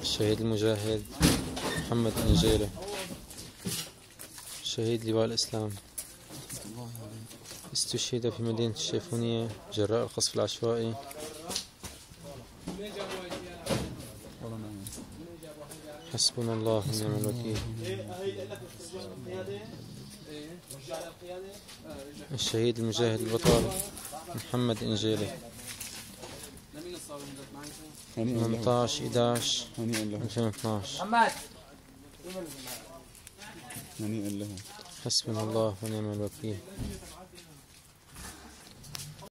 الشهيد المجاهد محمد إنجيلي، شهيد لواء الإسلام، استشهد في مدينة الشيفونية جراء القصف العشوائي. حسبنا الله ونعم الوكيل. الشهيد المجاهد البطل محمد إنجيلي، 18/11/2012. حسبنا الله ونعم الوكيل.